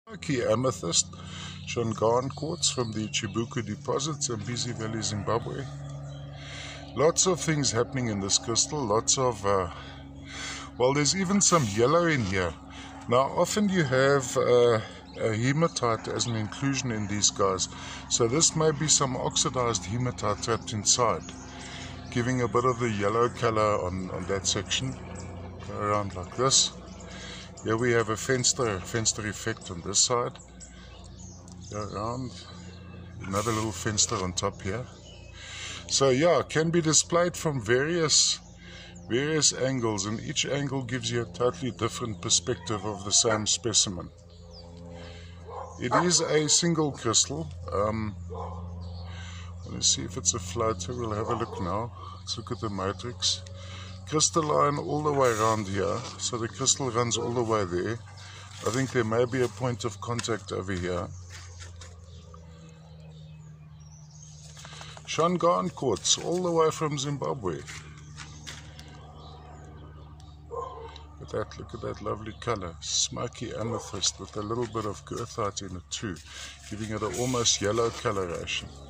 Key amethyst, Shangaan quartz from the Chibuku deposits, Zambezi Valley, Zimbabwe. Lots of things happening in this crystal, lots of, well, there's even some yellow in here. Now, often you have a hematite as an inclusion in these guys, so this may be some oxidized hematite trapped inside, giving a bit of the yellow color on that section. Go around like this. Here we have a fenster effect on this side. Go around, another little fenster on top here. So yeah, can be displayed from various angles, and each angle gives you a totally different perspective of the same specimen. It is a single crystal. Let's see if it's a floater. We'll have a look now. Let's look at the matrix. Crystalline all the way around here, so the crystal runs all the way there. I think there may be a point of contact over here. Shangaan quartz all the way from Zimbabwe. Look at that lovely color, smoky amethyst with a little bit of goethite in it too, giving it an almost yellow coloration.